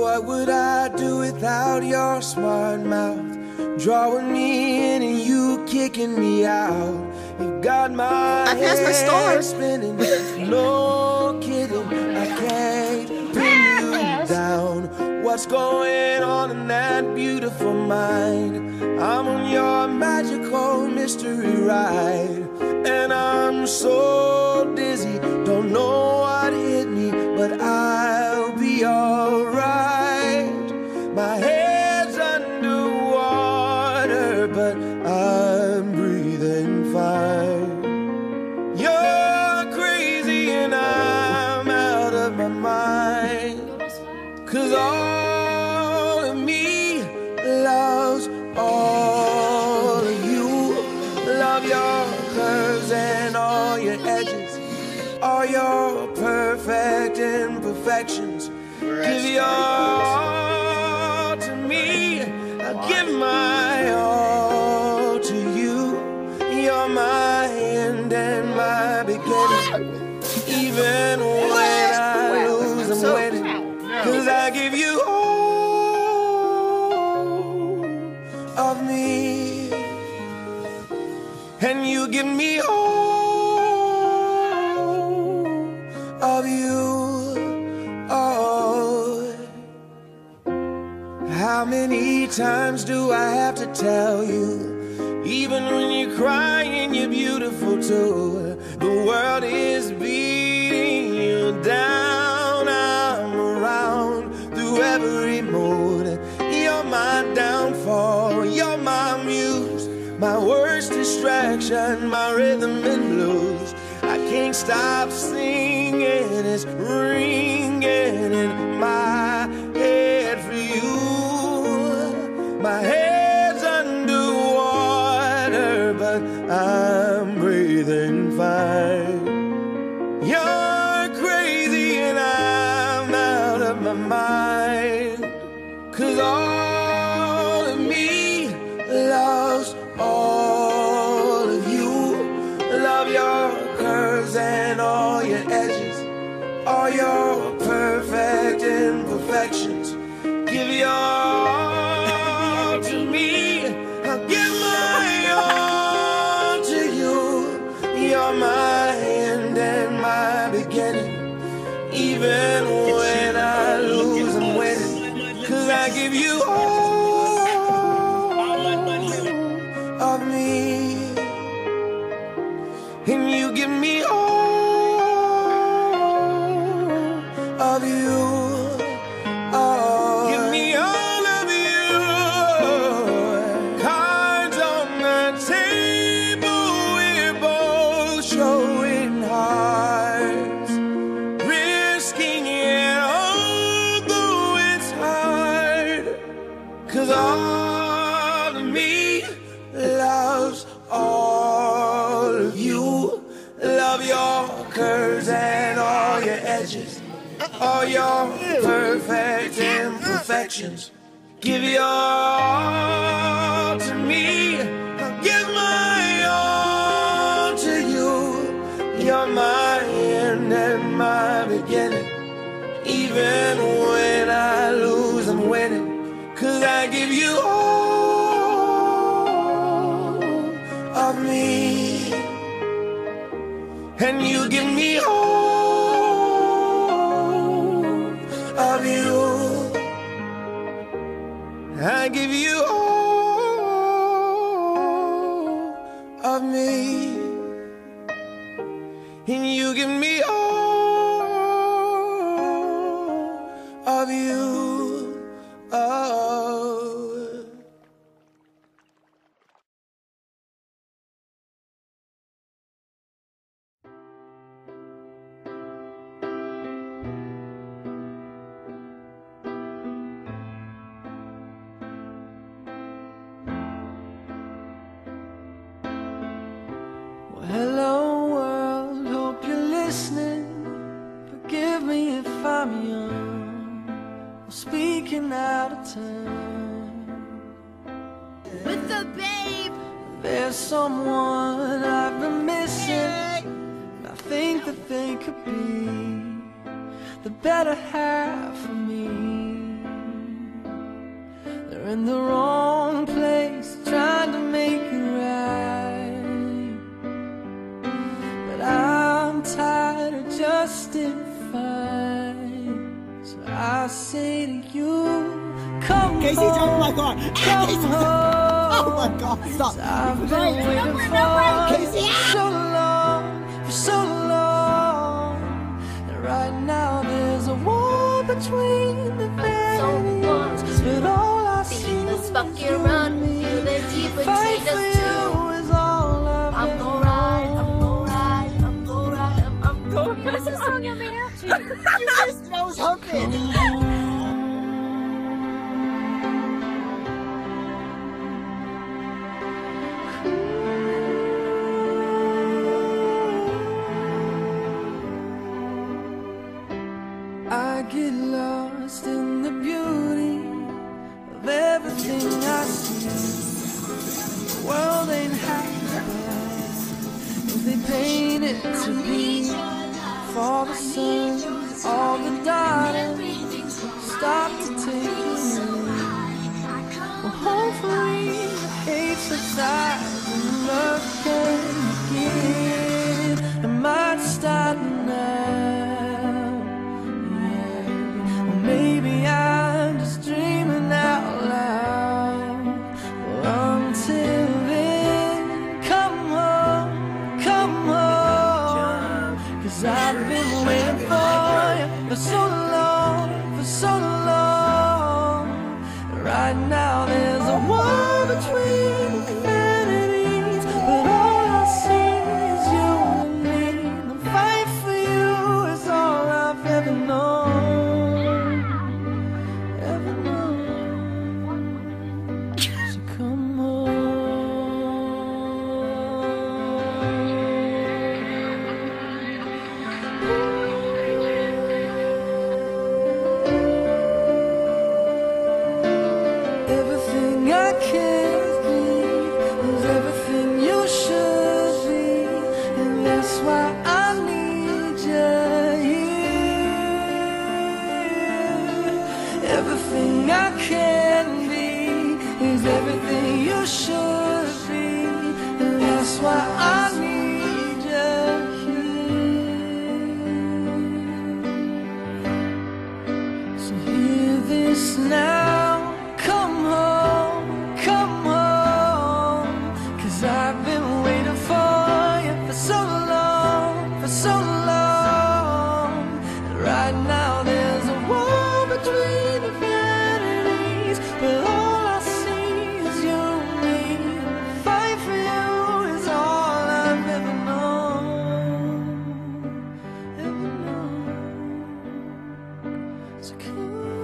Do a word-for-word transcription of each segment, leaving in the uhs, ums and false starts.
What would I do without your smart mouth? Drawing me in and you kicking me out. You got my head spinning. No kidding, I can't pin you down. What's going on in that beautiful mind? I'm on your magical mystery ride, and I'm so dizzy, don't know what hit me, but I'll be alright. My head's underwater, but I'm breathing fine. You're crazy and I'm out of my mind, 'cause all of me loves all of you. Love your curves and all your edges, all your perfect imperfections. Give your all to me, I'll give my all to you. You're my end and my beginning. Even when I lose, I'm winning, 'cause I give you all of me, and you give me all of you. Oh, how many times do I have to tell you? Even when you're crying, you're beautiful too. The world is beating you down. I'm around through every mood. You're my downfall, you're my muse, my worst distraction, my rhythm and blues. I can't stop singing, it's ringing in my head for you. My head's underwater, but I'm breathing fine. You're crazy and I'm out of my mind, 'cause all of me loves all of you. Love your curves and all your edges, all your perfect imperfections. Give your all to me, I'll give my all to you. You're my end and my beginning. Even when I lose, I'm winning, 'cause I give you all of me, and you give me all of you. Oh, give me all of you. Cards on the table, we're both showing hearts, risking it although it's hard, 'cause all of me loves all of you. Love your curves and all your edges, all your perfect imperfections. Give your all to me, I'll give my all to you. You're my end and my beginning. Even when I lose, I'm winning, 'cause I give you all of me, and you give me all of you. I give you all of me, and you give me all of you. Oh. Hello world, hope you're listening. Forgive me if I'm young, or speaking out of turn. With the babe, there's someone I've been missing. I think that they could be the better half of me. You're in the wrong place, trying to make it right. But I'm tired of justifying. So I say to you, come Casey, home, oh my God. come Casey, home. oh my God, stop. I've been Right. waiting No, for no, right. Casey, you ah! so long, for so long. And right now there's a wall between the families, but all I see Let's is fuck you you run, and me. feel the heat Fight between for us you two. is all I've I'm ever gon' ride, I'm known. gon' ride, I'm gon' ride, I'm, I'm gon' ride. What's the song you made up? You just know something. I get lost in the beauty of everything I see. The world ain't half bad as they paint it to be. For the sun, all the daughters stop to take it in. Well, hopefully the hate subsides and love can begin. It might start now. Maybe I'm just dreaming out loud. Well, until then, come home, come home. Cause I've been waiting for you for so long, for so long. Right now there's a wall between infinities, but all I see is you and me. The fight for you is all I've ever known. Everything I can be is everything you should be, and that's why I need you here. So hear this now, come home, come home. Cause I've been waiting for you for so long, for so long. And right now there's a wall between but all I see is you and me. Fight for you is all I've ever known, ever known. So come,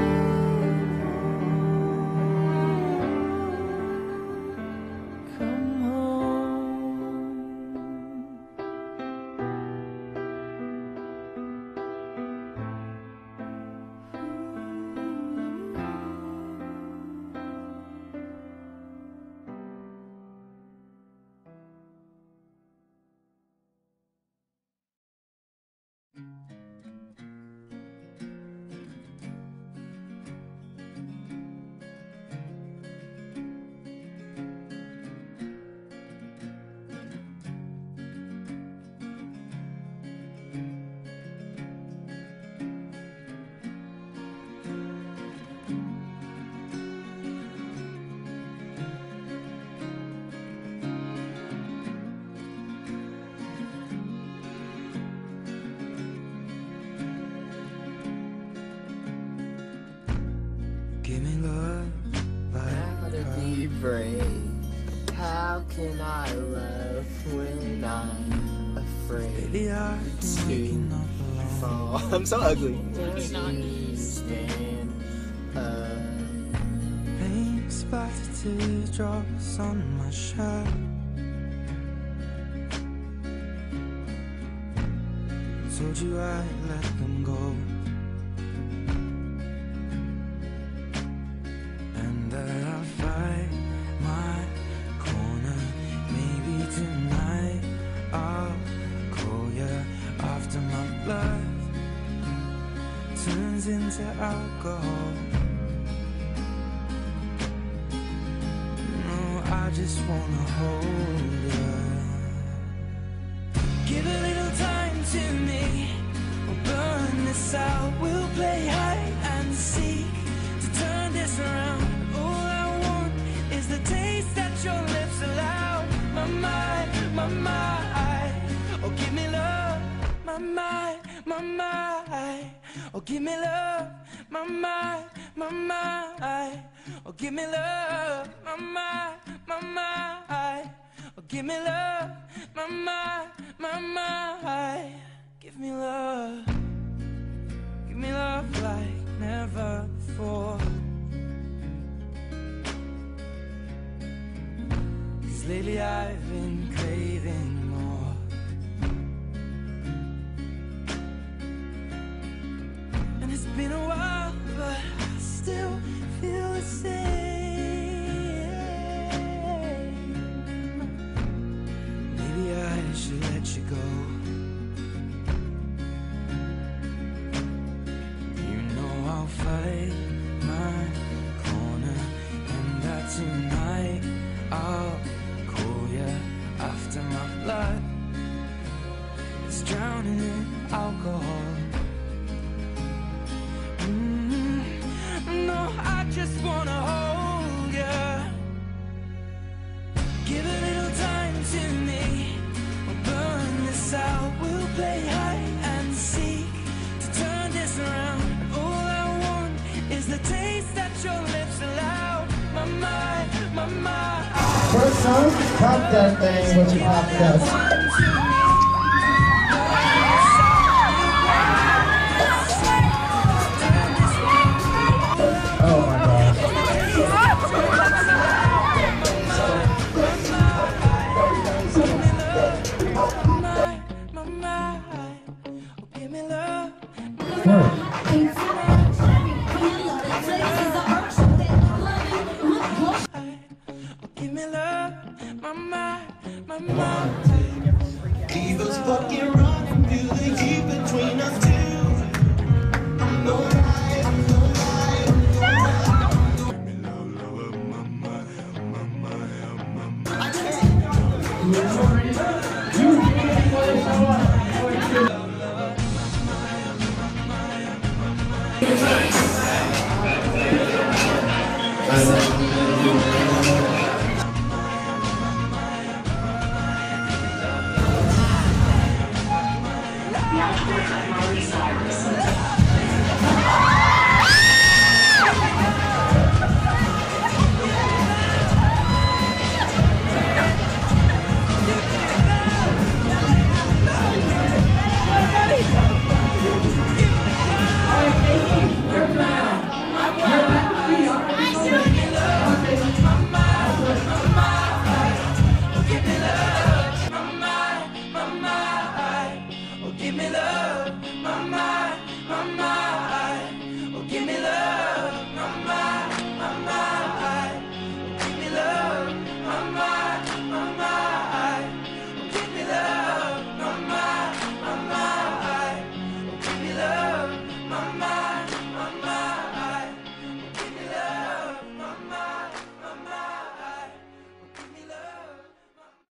come home. Give me love How to be brave? How can I love when I'm afraid Baby, I've been waking up alone. fall? I'm so ugly. Stand up. Paint splattered teardrops on my shirt. Told you I'd let them go. Into alcohol, just wanna hold you. Give a little time to me. We'll burn this out. We'll play hide and seek to turn this around. All I want is the taste that your lips allow. My mind, my mind. Oh, give me love. My mind, my mind. Oh, give me love. My mind, my mind. Oh, give me love. My mind, my mind. Oh, give me love. My mind, my mind. Give me love. Give me love like never before. 'Cause lately I've been craving more. And it's been a while, but I still feel the same. Maybe I should let you go. You know I'll fight my corner, and that tonight I'll call you after my blood is drowning in alcohol. Mm, no, I just wanna hold you. Give a little time to me. We'll burn this out. We'll play hide and seek to turn this around. All I want is the taste that your lips allow. My mind, my mind. First song, pop that thing with your pop dust.